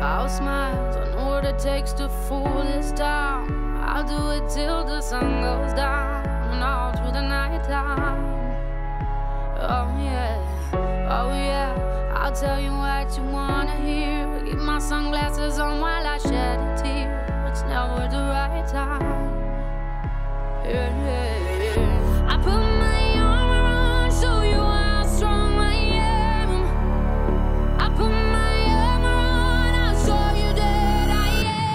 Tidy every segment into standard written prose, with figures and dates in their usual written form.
I'll smile, I know what it takes to fool this town. I'll do it till the sun goes down and all through the night time. Oh yeah, I'll tell you what you wanna hear. Keep my sunglasses on while I shed a tear. It's never the right time. Yeah. I put my armor on, show you how strong I am. I put my armor on, I'll show you that I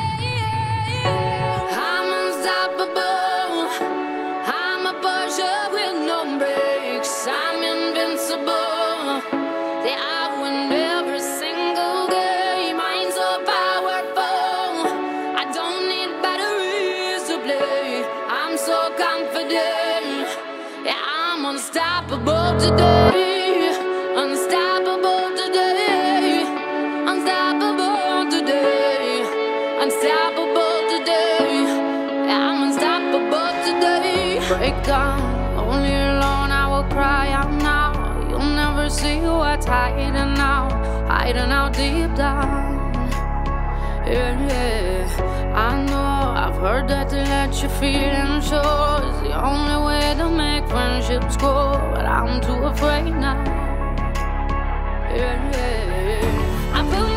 am. I'm unstoppable. I'm a Porsche with no brakes. I'm invincible. They I win every single game. I'm so powerful. I don't need batteries to play. I'm so confident. Yeah, I'm unstoppable today. Unstoppable today. Unstoppable today. Unstoppable today. Yeah, I'm unstoppable today. Break down, only alone I will cry out now. You'll never see what's hiding out deep down. Yeah, I know, I've heard that to let your feelings show is the only way to make friendships grow, but I'm too afraid now. Yeah, I feel